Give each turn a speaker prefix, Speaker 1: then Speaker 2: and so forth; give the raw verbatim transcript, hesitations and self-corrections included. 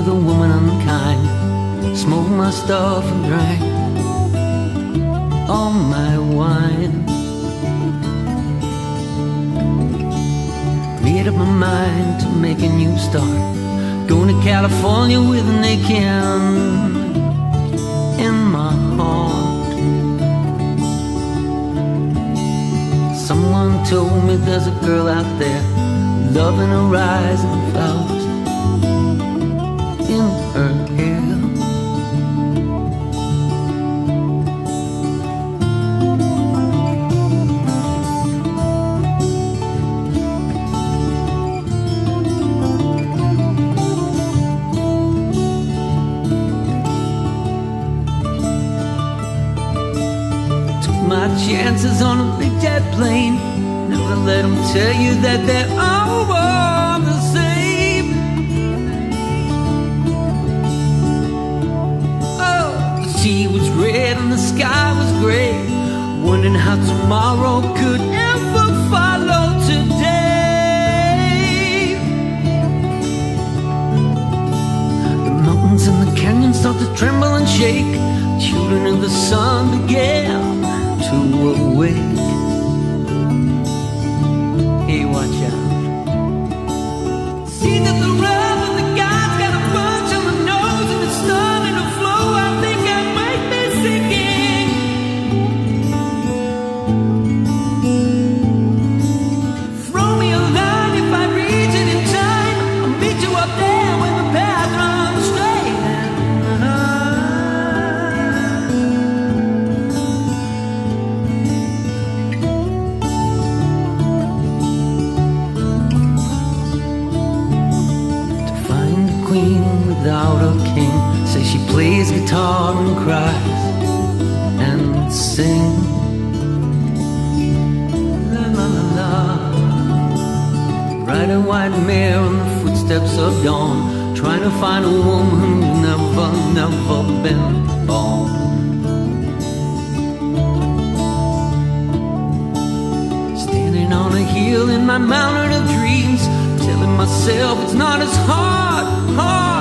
Speaker 1: with a woman unkind, smoked my stuff and drank all my wine. Made up my mind to make a new start, going to California with an aching in my heart. Someone told me there's a girl out there, loving her eyes and flowers in her hair. My chances on a big jet plane, never let them tell you that they're all one the same. Oh, the sea was red and the sky was gray, wondering how tomorrow could ever follow today. The mountains and the canyons start to tremble and shake, children of the sun began to awake. Hey, watch out. See that the rub of the God's got a bunch on the nose and it's starting to flow. I think I might be sinking. Throw me a line if I reach it in time. I'll meet you up there when the path runs straight. Without a king, say she plays guitar and cries and sings. La la la la. Ride a white mare on the footsteps of dawn, trying to find a woman who's never, never been born. Standing on a hill in my mountain of dreams, telling myself it's not as hard, hard